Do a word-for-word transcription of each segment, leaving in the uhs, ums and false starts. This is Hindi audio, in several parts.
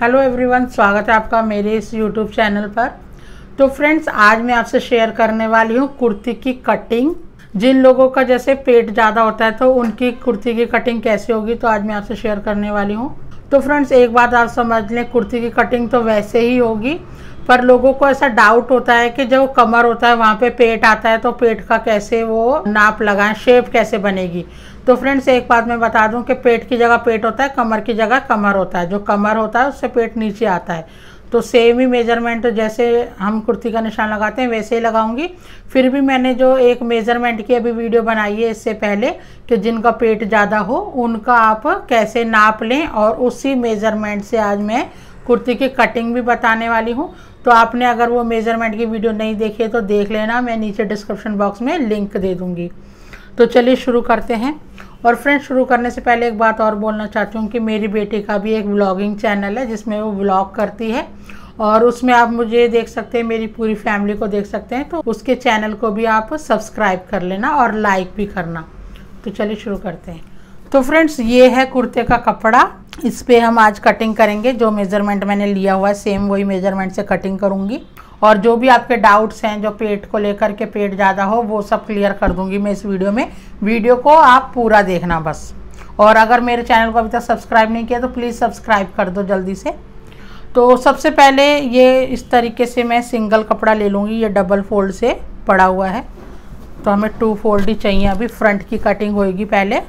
हेलो एवरीवन, स्वागत है आपका मेरे इस यूट्यूब चैनल पर। तो फ्रेंड्स, आज मैं आपसे शेयर करने वाली हूँ कुर्ती की कटिंग। जिन लोगों का जैसे पेट ज़्यादा होता है तो उनकी कुर्ती की कटिंग कैसे होगी, तो आज मैं आपसे शेयर करने वाली हूँ। तो फ्रेंड्स, एक बात आप समझ लें, कुर्ती की कटिंग तो वैसे ही होगी, पर लोगों को ऐसा डाउट होता है कि जो कमर होता है वहाँ पे पेट आता है, तो पेट का कैसे वो नाप लगाएं, शेप कैसे बनेगी। तो फ्रेंड्स, एक बात मैं बता दूं कि पेट की जगह पेट होता है, कमर की जगह कमर होता है। जो कमर होता है उससे पेट नीचे आता है, तो सेम ही मेजरमेंट जैसे हम कुर्ती का निशान लगाते हैं वैसे ही लगाऊंगी। फिर भी मैंने जो एक मेजरमेंट की अभी वीडियो बनाई है इससे पहले कि जिनका पेट ज़्यादा हो उनका आप कैसे नाप लें, और उसी मेजरमेंट से आज मैं कुर्ती की कटिंग भी बताने वाली हूँ। तो आपने अगर वो मेजरमेंट की वीडियो नहीं देखी है तो देख लेना, मैं नीचे डिस्क्रिप्शन बॉक्स में लिंक दे दूँगी। तो चलिए शुरू करते हैं। और फ्रेंड्स, शुरू करने से पहले एक बात और बोलना चाहती हूँ कि मेरी बेटी का भी एक व्लॉगिंग चैनल है जिसमें वो व्लॉग करती है, और उसमें आप मुझे देख सकते हैं, मेरी पूरी फैमिली को देख सकते हैं। तो उसके चैनल को भी आप सब्सक्राइब कर लेना और लाइक भी करना। तो चलिए शुरू करते हैं। तो फ्रेंड्स, ये है कुर्ते का कपड़ा, इस पे हम आज कटिंग करेंगे। जो मेज़रमेंट मैंने लिया हुआ है सेम वही मेज़रमेंट से कटिंग करूँगी, और जो भी आपके डाउट्स हैं जो पेट को लेकर के, पेट ज़्यादा हो, वो सब क्लियर कर दूंगी मैं इस वीडियो में। वीडियो को आप पूरा देखना बस। और अगर मेरे चैनल को अभी तक सब्सक्राइब नहीं किया तो प्लीज़ सब्सक्राइब कर दो जल्दी से। तो सबसे पहले ये इस तरीके से मैं सिंगल कपड़ा ले लूँगी, ये डबल फोल्ड से पड़ा हुआ है, तो हमें टू फोल्ड ही चाहिए। अभी फ्रंट की कटिंग होएगी पहले,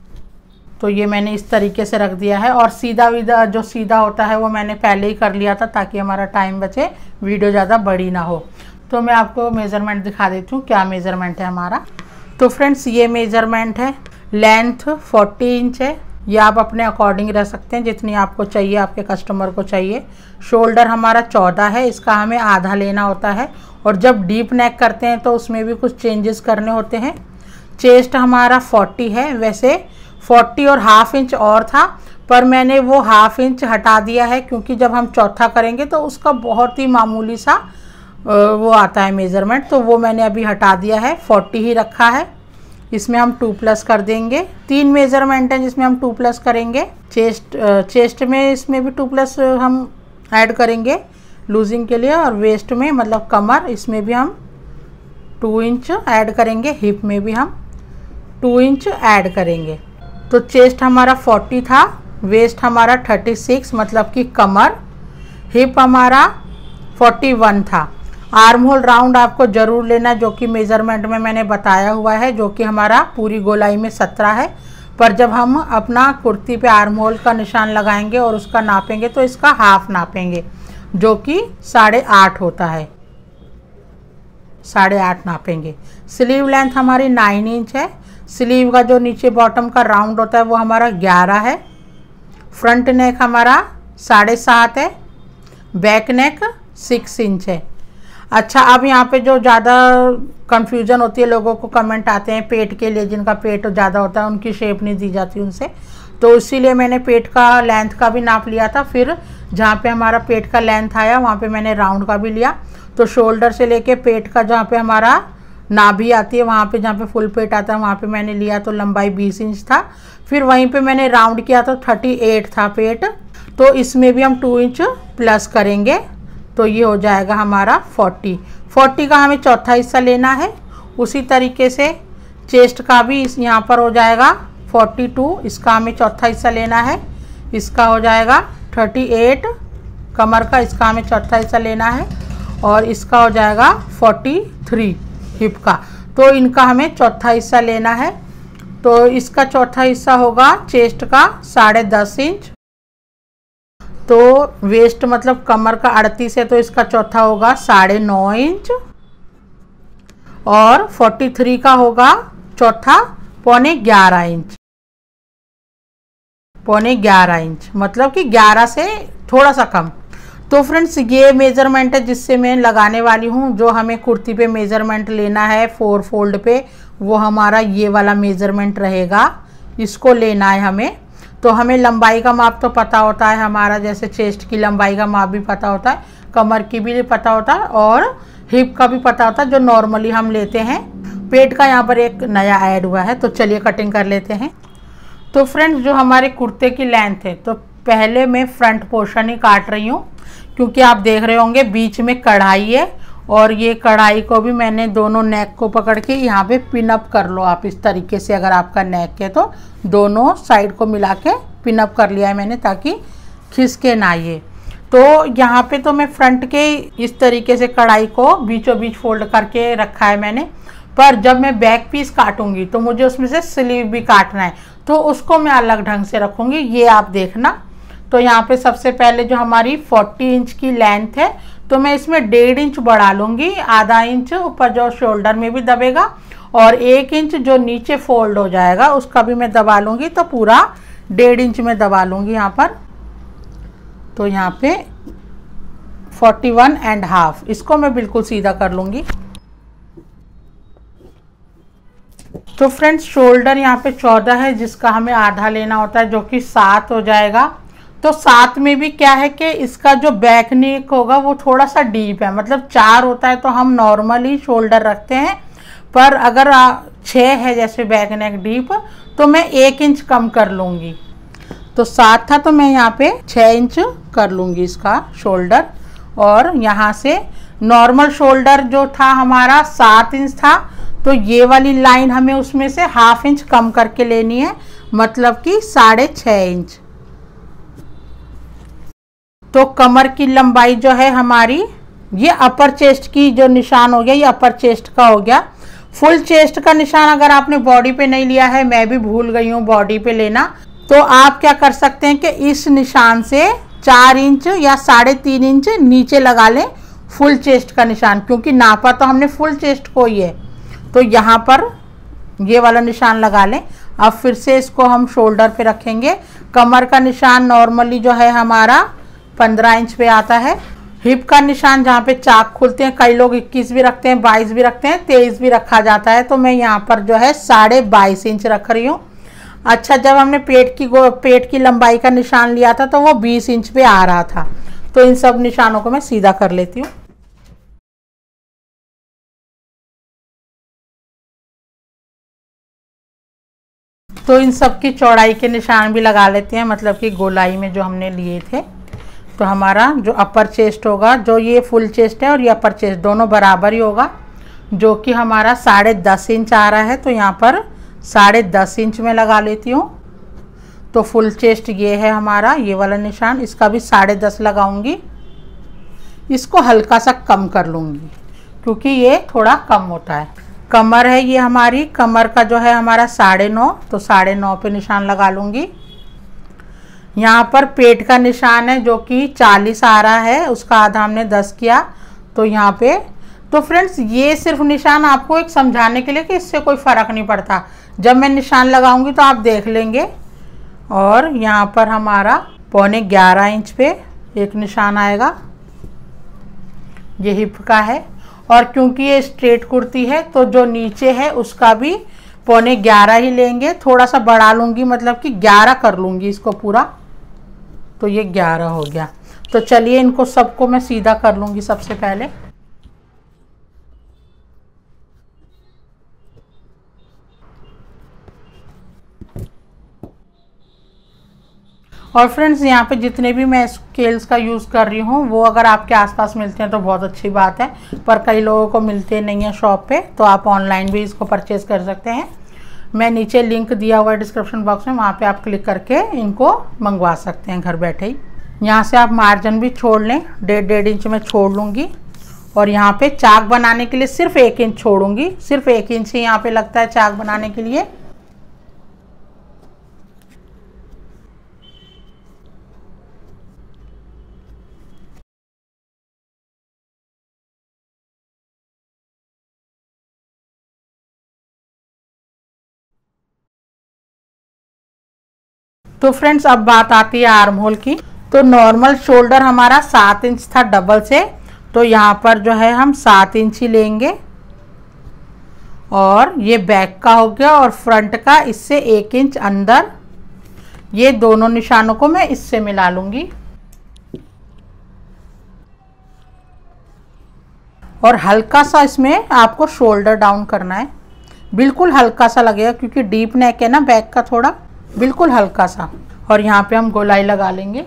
तो ये मैंने इस तरीके से रख दिया है। और सीधा विधा जो सीधा होता है वो मैंने पहले ही कर लिया था ताकि हमारा टाइम बचे, वीडियो ज़्यादा बड़ी ना हो। तो मैं आपको मेज़रमेंट दिखा देती हूँ क्या मेज़रमेंट है हमारा। तो फ्रेंड्स, ये मेज़रमेंट है, लेंथ फोर्टी इंच है। ये आप अपने अकॉर्डिंग रह सकते हैं जितनी आपको चाहिए, आपके कस्टमर को चाहिए। शोल्डर हमारा चौदह है, इसका हमें आधा लेना होता है। और जब डीप नेक करते हैं तो उसमें भी कुछ चेंजेस करने होते हैं। चेस्ट हमारा फोर्टी है, वैसे फोर्टी और हाफ इंच और था, पर मैंने वो हाफ इंच हटा दिया है क्योंकि जब हम चौथा करेंगे तो उसका बहुत ही मामूली सा वो आता है मेज़रमेंट, तो वो मैंने अभी हटा दिया है, फोर्टी ही रखा है। इसमें हम टू प्लस कर देंगे। तीन मेज़रमेंट हैं जिसमें हम टू प्लस करेंगे। चेस्ट चेस्ट में इसमें भी टू प्लस हम ऐड करेंगे लूजिंग के लिए, और वेस्ट में मतलब कमर, इसमें भी हम टू इंच ऐड करेंगे। हिप में भी हम टू इंच ऐड करेंगे। तो चेस्ट हमारा फोर्टी था, वेस्ट हमारा थर्टी सिक्स मतलब कि कमर, हिप हमारा फोर्टी वन था। आर्म होल राउंड आपको ज़रूर लेना, जो कि मेज़रमेंट में मैंने बताया हुआ है, जो कि हमारा पूरी गोलाई में सत्रह है। पर जब हम अपना कुर्ती पे आर्म होल का निशान लगाएंगे और उसका नापेंगे तो इसका हाफ नापेंगे, जो कि साढ़े आठ होता है, साढ़े आठ नापेंगे। स्लीव लेंथ हमारी नाइन इंच है। स्लीव का जो नीचे बॉटम का राउंड होता है वो हमारा ग्यारह है। फ्रंट नेक हमारा साढ़े सात है। बैक नेक सिक्स इंच है। अच्छा, अब यहाँ पे जो ज़्यादा कंफ्यूजन होती है, लोगों को कमेंट आते हैं पेट के लिए, जिनका पेट ज़्यादा होता है उनकी शेप नहीं दी जाती उनसे, तो इसीलिए मैंने पेट का लेंथ का भी नाप लिया था। फिर जहाँ पे हमारा पेट का लेंथ आया वहाँ पे मैंने राउंड का भी लिया। तो शोल्डर से लेके पेट का जहाँ पे हमारा नाभि आती है, वहाँ पे जहाँ पे फुल पेट आता है वहाँ पे मैंने लिया, तो लंबाई बीस इंच था। फिर वहीं पे मैंने राउंड किया तो अड़तीस था पेट, तो इसमें भी हम टू इंच प्लस करेंगे, तो ये हो जाएगा हमारा चालीस। चालीस का हमें चौथा हिस्सा लेना है। उसी तरीके से चेस्ट का भी इस यहाँ पर हो जाएगा बयालीस, इसका हमें चौथा हिस्सा लेना है, इसका हो जाएगा अड़तीस। कमर का इसका हमें चौथा हिस्सा लेना है, और इसका हो जाएगा तैंतालीस हिप का, तो इनका हमें चौथा हिस्सा लेना है। तो इसका चौथा हिस्सा होगा चेस्ट का साढ़े दस इंच। तो वेस्ट मतलब कमर का अड़तीस है, तो इसका चौथा होगा साढ़े नौ इंच। और तैंतालीस का होगा चौथा पौने ग्यारह इंच, पौने ग्यारह इंच मतलब कि ग्यारह से थोड़ा सा कम। तो फ्रेंड्स, ये मेज़रमेंट है जिससे मैं लगाने वाली हूँ। जो हमें कुर्ती पे मेज़रमेंट लेना है फोर फोल्ड पे, वो हमारा ये वाला मेज़रमेंट रहेगा, इसको लेना है हमें। तो हमें लंबाई का माप तो पता होता है हमारा, जैसे चेस्ट की लंबाई का माप भी पता होता है, कमर की भी पता होता है, और हिप का भी पता होता है जो नॉर्मली हम लेते हैं। पेट का यहाँ पर एक नया ऐड हुआ है, तो चलिए कटिंग कर लेते हैं। तो फ्रेंड्स, जो हमारे कुर्ते की लेंथ है, तो पहले मैं फ्रंट पोर्शन ही काट रही हूँ, क्योंकि आप देख रहे होंगे बीच में कढ़ाई है और ये कढ़ाई को भी मैंने दोनों नेक को पकड़ के यहाँ पे पिन अप कर लो आप इस तरीके से। अगर आपका नेक है तो दोनों साइड को मिला के पिन अप कर लिया है मैंने, ताकि खिसके ना ये। तो यहाँ पे तो मैं फ्रंट के इस तरीके से कढ़ाई को बीचों बीच फोल्ड करके रखा है मैंने, पर जब मैं बैक पीस काटूंगी तो मुझे उसमें से स्लीव भी काटना है, तो उसको मैं अलग ढंग से रखूंगी, ये आप देखना। तो यहाँ पे सबसे पहले जो हमारी चालीस इंच की लेंथ है, तो मैं इसमें डेढ़ इंच बढ़ा लूँगी, आधा इंच ऊपर जो शोल्डर में भी दबेगा और एक इंच जो नीचे फोल्ड हो जाएगा उसका भी मैं दबा लूँगी, तो पूरा डेढ़ इंच में दबा लूँगी यहाँ पर। तो यहाँ पे इकतालीस एंड हाफ, इसको मैं बिल्कुल सीधा कर लूँगी। तो फ्रेंड्स शोल्डर यहाँ पे चौदह है, जिसका हमें आधा लेना होता है, जो कि सात हो जाएगा। तो सात में भी क्या है कि इसका जो बैक नेक होगा वो थोड़ा सा डीप है, मतलब चार होता है तो हम नॉर्मली शोल्डर रखते हैं, पर अगर छः है जैसे बैक नेक डीप, तो मैं एक इंच कम कर लूँगी। तो सात था तो मैं यहाँ पे छः इंच कर लूँगी इसका शोल्डर, और यहाँ से नॉर्मल शोल्डर जो था हमारा सात इंच था, तो ये वाली लाइन हमें उसमें से हाफ इंच कम करके लेनी है, मतलब कि साढ़े छः इंच। तो कमर की लंबाई जो है हमारी, ये अपर चेस्ट की जो निशान हो गया, ये अपर चेस्ट का हो गया। फुल चेस्ट का निशान अगर आपने बॉडी पे नहीं लिया है, मैं भी भूल गई हूँ बॉडी पे लेना, तो आप क्या कर सकते हैं कि इस निशान से चार इंच या साढ़े तीन इंच नीचे लगा लें फुल चेस्ट का निशान, क्योंकि नापा तो हमने फुल चेस्ट को ही है। तो यहाँ पर ये वाला निशान लगा लें। अब फिर से इसको हम शोल्डर पे रखेंगे। कमर का निशान नॉर्मली जो है हमारा पंद्रह इंच पे आता है। हिप का निशान जहाँ पे चाक खुलते हैं, कई लोग इक्कीस भी रखते हैं, बाईस भी रखते हैं, तेईस भी रखा जाता है, तो मैं यहाँ पर जो है साढ़े बाईस इंच रख रही हूँ। अच्छा, जब हमने पेट की पेट की लंबाई का निशान लिया था तो वो बीस इंच पे आ रहा था। तो इन सब निशानों को मैं सीधा कर लेती हूँ। तो इन सब की चौड़ाई के निशान भी लगा लेते हैं, मतलब कि गोलाई में जो हमने लिए थे। तो हमारा जो अपर चेस्ट होगा, जो ये फुल चेस्ट है और ये अपर चेस्ट दोनों बराबर ही होगा, जो कि हमारा साढ़े दस इंच आ रहा है। तो यहाँ पर साढ़े दस इंच में लगा लेती हूँ। तो फुल चेस्ट ये है हमारा, ये वाला निशान, इसका भी साढ़े दस लगाऊंगी। इसको हल्का सा कम कर लूँगी क्योंकि ये थोड़ा कम होता है। कमर है ये हमारी, कमर का जो है हमारा साढ़े नौ, तो साढ़े नौ पे निशान लगा लूँगी। यहाँ पर पेट का निशान है जो कि चालीस आ रहा है, उसका आधा हमने दस किया, तो यहाँ पे। तो फ्रेंड्स ये सिर्फ निशान आपको एक समझाने के लिए कि इससे कोई फ़र्क नहीं पड़ता, जब मैं निशान लगाऊंगी तो आप देख लेंगे। और यहाँ पर हमारा पौने ग्यारह इंच पे एक निशान आएगा, ये हिप का है। और क्योंकि ये स्ट्रेट कुर्ती है तो जो नीचे है उसका भी पौने ग्यारह ही लेंगे, थोड़ा सा बढ़ा लूँगी, मतलब कि ग्यारह कर लूँगी इसको पूरा। तो ये ग्यारह हो गया। तो चलिए इनको सबको मैं सीधा कर लूँगी सबसे पहले। और फ्रेंड्स यहाँ पे जितने भी मैं स्केल्स का यूज़ कर रही हूँ वो अगर आपके आसपास मिलते हैं तो बहुत अच्छी बात है, पर कई लोगों को मिलते नहीं हैं शॉप पे, तो आप ऑनलाइन भी इसको परचेज कर सकते हैं। मैं नीचे लिंक दिया हुआ है डिस्क्रिप्शन बॉक्स में, वहाँ पे आप क्लिक करके इनको मंगवा सकते हैं घर बैठे ही। यहाँ से आप मार्जिन भी छोड़ लें, डेढ़ डेढ़ इंच में छोड़ लूँगी। और यहाँ पे चाक बनाने के लिए सिर्फ एक इंच छोड़ूंगी, सिर्फ एक इंच ही यहाँ पे लगता है चाक बनाने के लिए। तो फ्रेंड्स अब बात आती है आर्म होल की। तो नॉर्मल शोल्डर हमारा सात इंच था डबल से, तो यहाँ पर जो है हम सात इंच ही लेंगे। और ये बैक का हो गया, और फ्रंट का इससे एक इंच अंदर, ये दोनों निशानों को मैं इससे मिला लूँगी। और हल्का सा इसमें आपको शोल्डर डाउन करना है, बिल्कुल हल्का सा लगेगा क्योंकि डीप नेक है ना बैक का, थोड़ा बिल्कुल हल्का सा। और यहाँ पे हम गोलाई लगा लेंगे।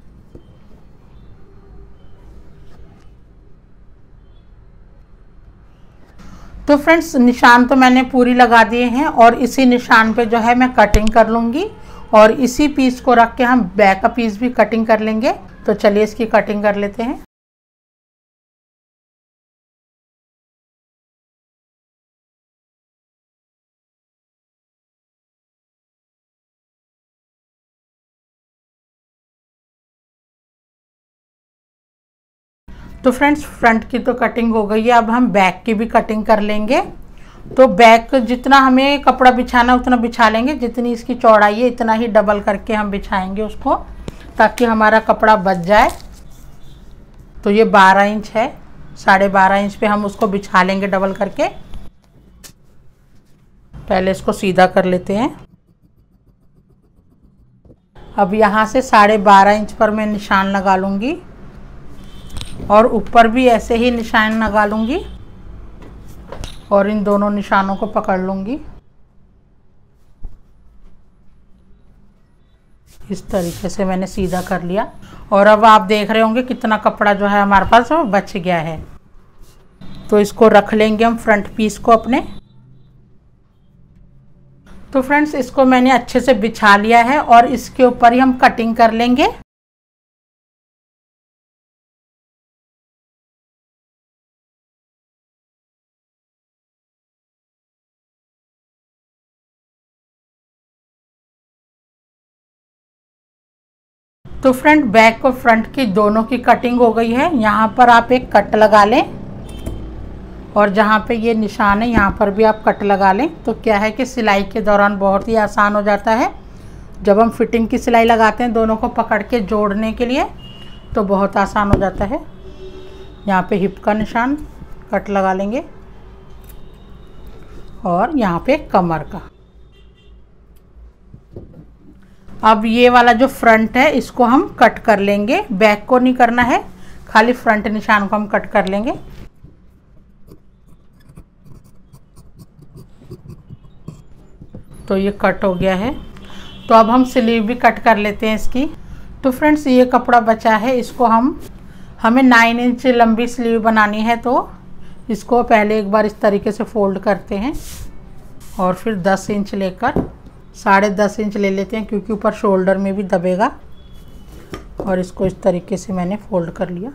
तो फ्रेंड्स निशान तो मैंने पूरी लगा दिए हैं और इसी निशान पे जो है मैं कटिंग कर लूँगी और इसी पीस को रख के हम बैक का पीस भी कटिंग कर लेंगे। तो चलिए इसकी कटिंग कर लेते हैं। तो फ्रेंड्स फ्रंट की तो कटिंग हो गई है, अब हम बैक की भी कटिंग कर लेंगे। तो बैक जितना हमें कपड़ा बिछाना उतना बिछा लेंगे, जितनी इसकी चौड़ाई है इतना ही डबल करके हम बिछाएंगे उसको, ताकि हमारा कपड़ा बच जाए। तो ये बारह इंच है, साढ़े बारह इंच पे हम उसको बिछा लेंगे डबल करके। पहले इसको सीधा कर लेते हैं। अब यहाँ से साढ़े बारह इंच पर मैं निशान लगा लूँगी और ऊपर भी ऐसे ही निशान लगा लूँगी और इन दोनों निशानों को पकड़ लूँगी। इस तरीके से मैंने सीधा कर लिया और अब आप देख रहे होंगे कितना कपड़ा जो है हमारे पास वो बच गया है। तो इसको रख लेंगे हम फ्रंट पीस को अपने। तो फ्रेंड्स इसको मैंने अच्छे से बिछा लिया है और इसके ऊपर ही हम कटिंग कर लेंगे। तो फ्रंट बैक और फ्रंट की दोनों की कटिंग हो गई है। यहाँ पर आप एक कट लगा लें और जहाँ पे ये निशान है यहाँ पर भी आप कट लगा लें। तो क्या है कि सिलाई के दौरान बहुत ही आसान हो जाता है। जब हम फिटिंग की सिलाई लगाते हैं दोनों को पकड़ के जोड़ने के लिए तो बहुत आसान हो जाता है। यहाँ पे हिप का निशान कट लगा लेंगे और यहाँ पे कमर का। अब ये वाला जो फ्रंट है इसको हम कट कर लेंगे, बैक को नहीं करना है, खाली फ्रंट निशान को हम कट कर लेंगे। तो ये कट हो गया है। तो अब हम स्लीव भी कट कर लेते हैं इसकी। तो फ्रेंड्स ये कपड़ा बचा है, इसको हम हमें नाइन इंच लंबी स्लीव बनानी है। तो इसको पहले एक बार इस तरीके से फोल्ड करते हैं और फिर दस इंच लेकर साढ़े दस इंच ले लेते हैं, क्योंकि ऊपर शोल्डर में भी दबेगा। और इसको इस तरीके से मैंने फोल्ड कर लिया।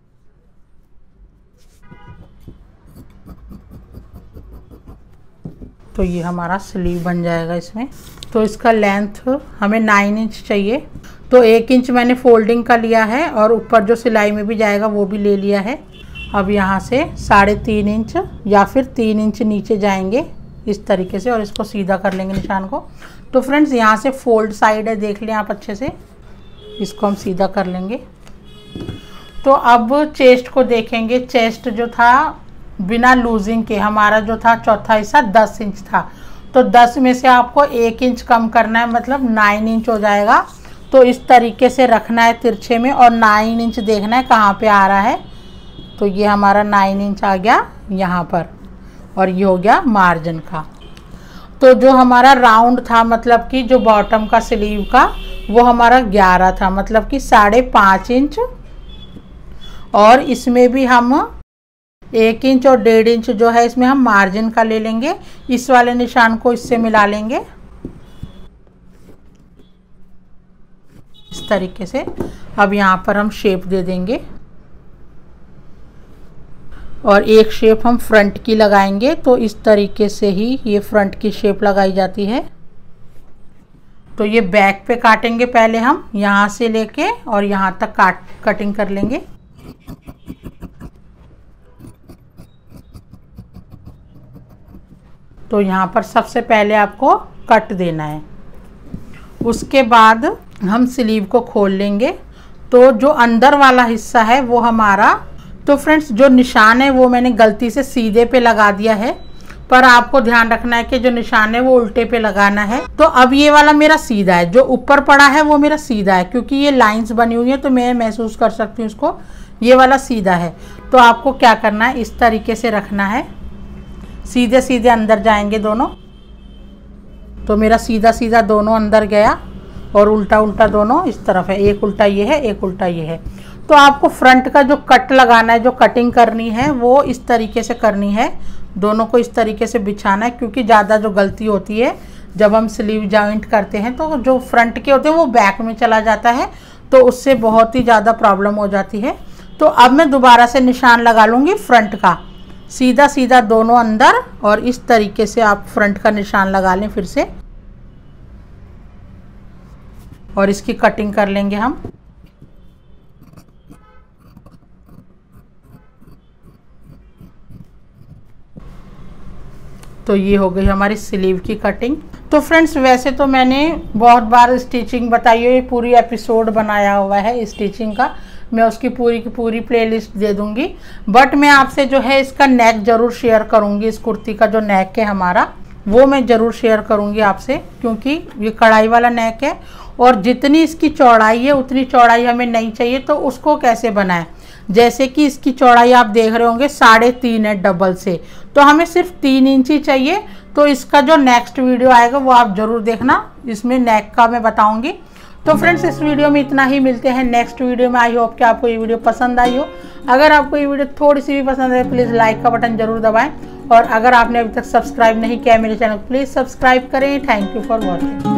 तो ये हमारा स्लीव बन जाएगा इसमें। तो इसका लेंथ हमें नाइन इंच चाहिए। तो एक इंच मैंने फोल्डिंग का लिया है और ऊपर जो सिलाई में भी जाएगा वो भी ले लिया है। अब यहाँ से साढ़े तीन इंच या फिर तीन इंच नीचे जाएंगे इस तरीके से और इसको सीधा कर लेंगे निशान को। तो फ्रेंड्स यहाँ से फोल्ड साइड है, देख लें आप अच्छे से, इसको हम सीधा कर लेंगे। तो अब चेस्ट को देखेंगे। चेस्ट जो था बिना लूजिंग के हमारा जो था चौथा हिस्सा दस इंच था। तो दस में से आपको एक इंच कम करना है, मतलब नाइन इंच हो जाएगा। तो इस तरीके से रखना है तिरछे में और नाइन इंच देखना है कहाँ पे आ रहा है। तो ये हमारा नाइन इंच आ गया यहाँ पर और ये हो गया मार्जिन का। तो जो हमारा राउंड था, मतलब कि जो बॉटम का स्लीव का, वो हमारा ग्यारह था, मतलब कि साढ़े पाँच इंच। और इसमें भी हम एक इंच और डेढ़ इंच जो है इसमें हम मार्जिन का ले लेंगे। इस वाले निशान को इससे मिला लेंगे इस तरीके से। अब यहाँ पर हम शेप दे देंगे और एक शेप हम फ्रंट की लगाएंगे। तो इस तरीके से ही ये फ्रंट की शेप लगाई जाती है। तो ये बैक पे काटेंगे पहले हम, यहाँ से लेके और यहाँ तक काट कटिंग कर लेंगे। तो यहाँ पर सबसे पहले आपको कट देना है, उसके बाद हम स्लीव को खोल लेंगे। तो जो अंदर वाला हिस्सा है वो हमारा, तो फ्रेंड्स जो निशान है वो मैंने गलती से सीधे पे लगा दिया है, पर आपको ध्यान रखना है कि जो निशान है वो उल्टे पे लगाना है। तो अब ये वाला मेरा सीधा है, जो ऊपर पड़ा है वो मेरा सीधा है, क्योंकि ये लाइंस बनी हुई है तो मैं महसूस कर सकती हूँ इसको। ये वाला सीधा है। तो आपको क्या करना है, इस तरीके से रखना है, सीधे सीधे अंदर जाएंगे दोनों। तो मेरा सीधा सीधा दोनों अंदर गया और उल्टा उल्टा दोनों इस तरफ है, एक उल्टा ये है एक उल्टा ये है। तो आपको फ्रंट का जो कट लगाना है, जो कटिंग करनी है वो इस तरीके से करनी है, दोनों को इस तरीके से बिछाना है, क्योंकि ज़्यादा जो गलती होती है जब हम स्लीव जॉइंट करते हैं तो जो फ्रंट के होते हैं वो बैक में चला जाता है, तो उससे बहुत ही ज़्यादा प्रॉब्लम हो जाती है। तो अब मैं दोबारा से निशान लगा लूँगी फ्रंट का, सीधा सीधा दोनों अंदर, और इस तरीके से आप फ्रंट का निशान लगा लें फिर से, और इसकी कटिंग कर लेंगे हम। तो ये हो गई हमारी स्लीव की कटिंग। तो फ्रेंड्स वैसे तो मैंने बहुत बार स्टिचिंग बताई है, ये पूरी एपिसोड बनाया हुआ है स्टिचिंग का, मैं उसकी पूरी की पूरी प्लेलिस्ट दे दूंगी। बट मैं आपसे जो है इसका नेक ज़रूर शेयर करूंगी, इस कुर्ती का जो नेक है हमारा वो मैं ज़रूर शेयर करूंगी आपसे, क्योंकि ये कढ़ाई वाला नेक है और जितनी इसकी चौड़ाई है उतनी चौड़ाई हमें नहीं चाहिए। तो उसको कैसे बनाएं, जैसे कि इसकी चौड़ाई आप देख रहे होंगे साढ़े तीन है डबल से, तो हमें सिर्फ तीन इंच ही चाहिए। तो इसका जो नेक्स्ट वीडियो आएगा वो आप ज़रूर देखना, इसमें नेक का मैं बताऊंगी। तो फ्रेंड्स इस वीडियो में इतना ही, मिलते हैं नेक्स्ट वीडियो में। आई होप कि आपको ये वीडियो पसंद आई हो। अगर आपको ये वीडियो थोड़ी सी भी पसंद है प्लीज़ लाइक का बटन जरूर दबाएं, और अगर आपने अभी तक सब्सक्राइब नहीं किया है मेरे चैनल को प्लीज़ सब्सक्राइब करें। Thank you for watching.